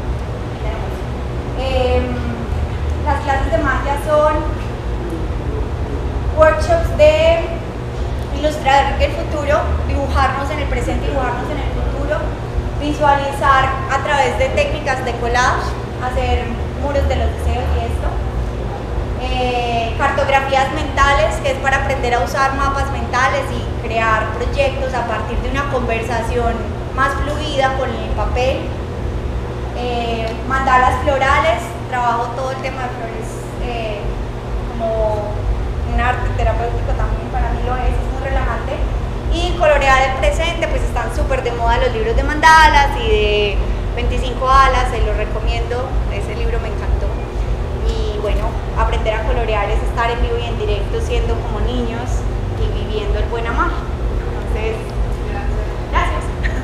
Eh, las clases de magia son workshops de ilustrar el futuro, dibujarnos en el presente, dibujarnos en el futuro, visualizar a través de técnicas de collage, hacer muros de los deseos y esto. Eh, cartografías mentales, que es para aprender a usar mapas mentales y crear proyectos a partir de una conversación más fluida con el papel. Eh, mandalas florales, trabajo todo el tema de flores eh, como un arte terapéutico también, para mí lo es, es muy relajante. Y colorear el presente, pues están súper de moda los libros de mandalas y de veinticinco alas, se los recomiendo, ese libro me encantó. Y bueno, aprender a colorear es estar en vivo y en directo siendo como niños y viviendo el buen amar. Entonces, gracias.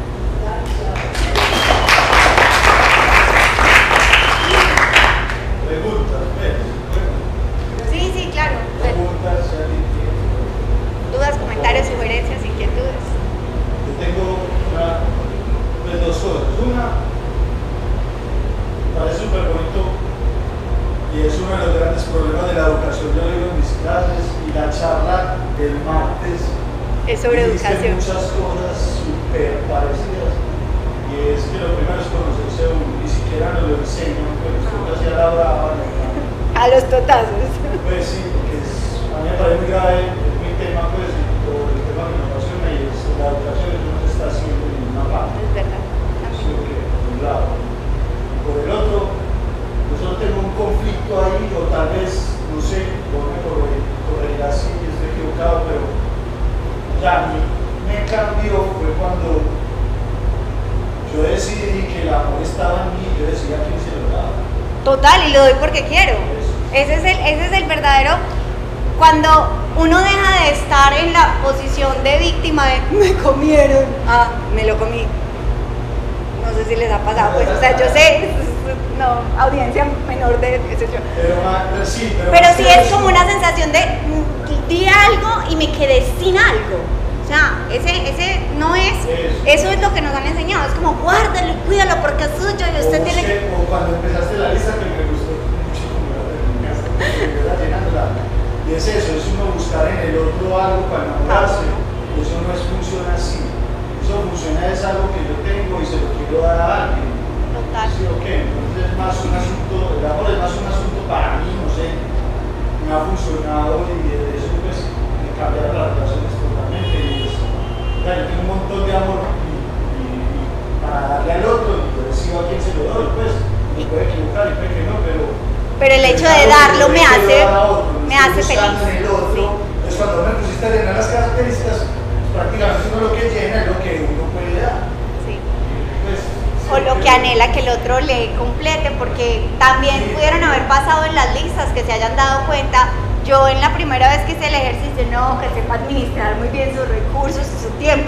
Preguntas, Sí, sí, claro. preguntas, Dudas, comentarios, sugerencias, inquietudes. yo tengo una, pues dos cosas. Una, parece súper bonito. Y es uno de los grandes problemas de la educación. Yo lo digo en mis clases y la charla del martes Es sobre educación. muchas cosas súper parecidas. Y es que lo primero es conocerse uno, ni siquiera nos lo enseñan, pues esto hacía la brava. A los totazos. Pues sí, porque es, a mí me parece muy grave, es mi tema, pues, por el tema que me apasiona, y es la educación, eso no se está haciendo en ninguna parte. Es verdad. Eso es lo que, por un lado. Por el otro, yo solo tengo un conflicto ahí, o tal vez, no sé, vos me corregirás si estoy equivocado, pero ya mi, me cambió fue cuando yo decidí que el amor estaba en mí, yo decía quién se lo daba. Total, y lo doy porque quiero. Ese es el, ese es el verdadero, cuando uno deja de estar en la posición de víctima de me comieron, ah, me lo comí. No sé si les ha pasado, pues, o sea, yo sé, no, audiencia menor de, qué sé yo. Pero, pero sí, pero, pero sí es como una sensación de di algo y me quedé sin algo. O sea, ese, ese no es, eso es lo que nos han enseñado, es como guárdalo y cuídalo porque es suyo y usted o tiene que... O cuando empezaste la lista que me gustó mucho, como la terminaste, llenándola. Y es eso, es uno buscar en el otro algo para enamorarse. Eso no es, funciona así. Eso funciona es algo que yo tengo y se lo quiero dar a alguien. Total. ¿Sí o qué? Entonces es más un asunto, el amor es más un asunto para mí, no sé, me ha funcionado y de eso pues me cambiaron las relaciones totalmente. Y es, o sea, yo tengo un montón de amor y, y, y para darle al otro, y yo decido a quién se lo doy, pues me puede equivocar y puede que no, pero... Pero el hecho de darlo me hace, me hace feliz. En el otro, entonces cuando me pusiste a llenar las características, prácticamente uno lo que llena es lo que uno puede dar. Sí. Pues, O lo que anhela que el otro le complete, porque también sí. pudieron haber pasado en las listas que se hayan dado cuenta. Yo en la primera vez que hice el ejercicio, no, que sepa administrar muy bien sus recursos y su tiempo.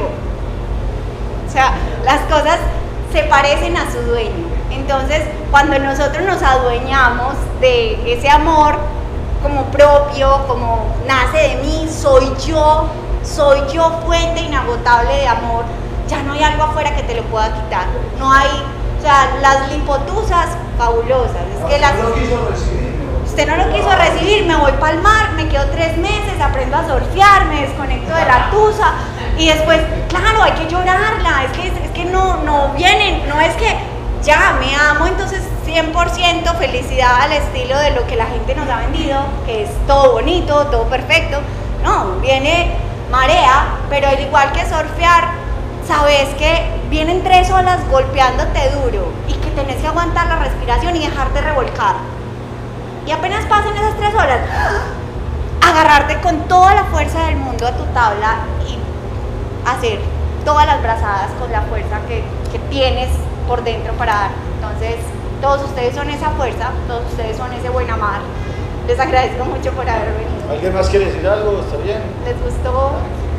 O sea, las cosas se parecen a su dueño. Entonces, cuando nosotros nos adueñamos de ese amor como propio, como nace de mí, soy yo, soy yo fuente inagotable de amor, ya no hay algo afuera que te lo pueda quitar. No hay, o sea, las lipotusas fabulosas. Es que las, no lo quiso recibir, ¿no? Usted no lo quiso recibir, me voy para el mar, me quedo tres meses, aprendo a surfear, me desconecto de la tusa y después, claro, hay que llorarla, es que, es que no, no vienen, no es que ya me amo, entonces cien por ciento felicidad al estilo de lo que la gente nos ha vendido, que es todo bonito, todo perfecto. No, viene marea, pero al igual que surfear, sabes que vienen tres olas golpeándote duro y que tenés que aguantar la respiración y dejarte revolcar. Y apenas pasen esas tres horas, agarrarte con toda la fuerza del mundo a tu tabla y hacer todas las brazadas con la fuerza que, que tienes por dentro para dar. Entonces, todos ustedes son esa fuerza, todos ustedes son ese buen amar. Les agradezco mucho por haber venido. ¿Alguien más quiere decir algo? ¿Está bien? ¿Les gustó?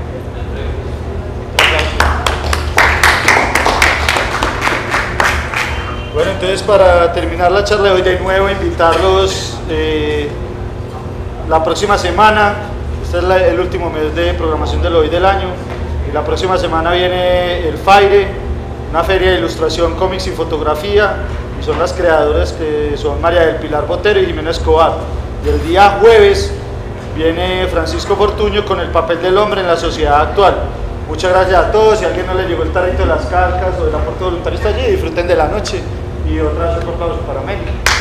Bueno, entonces para terminar la charla de hoy, de nuevo invitarlos eh, la próxima semana. Este es la, el último mes de programación del hoy del año, y la próxima semana viene el Faire, una feria de ilustración, cómics y fotografía, y son las creadoras que son María del Pilar Botero y Jimena Escobar. Y el día jueves viene Francisco Fortuño con el papel del hombre en la sociedad actual. Muchas gracias a todos. Si a alguien no le llegó el tarrito de las calcas o el aporte voluntario está allí, disfruten de la noche. Y otra vez un aplauso para Meli.